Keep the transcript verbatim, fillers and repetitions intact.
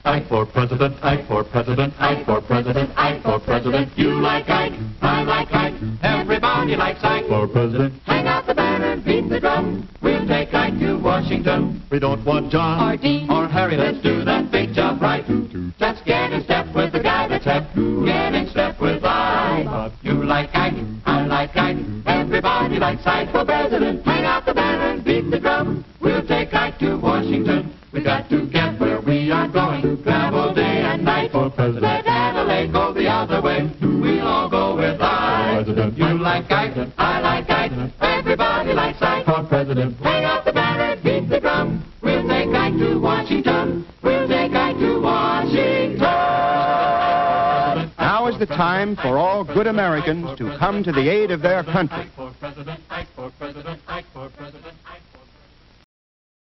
Ike for president, Ike for president, Ike for president, Ike for president. You like Ike, I like Ike, everybody likes Ike for president. Hang out the banner, beat the drum, we'll take Ike to Washington. We don't want John or Dean or Harry, let's do that big job right. Just get in step with the guy that's hep, get in step with Ike. You like Ike, I like Ike, everybody likes Ike for president. Hang out the banner, beat the drum, we'll take Ike to Washington. We got to get where we are going, travel day and night for president. Let Adelaide go the other way, we'll all go with Ike. President. You like Ike, I like Ike, everybody likes Ike for president. Hang out the banner, beat the drum, we'll take Ike to Washington, we'll take Ike to Washington. Now is the time for all good Americans to come to the aid of their country.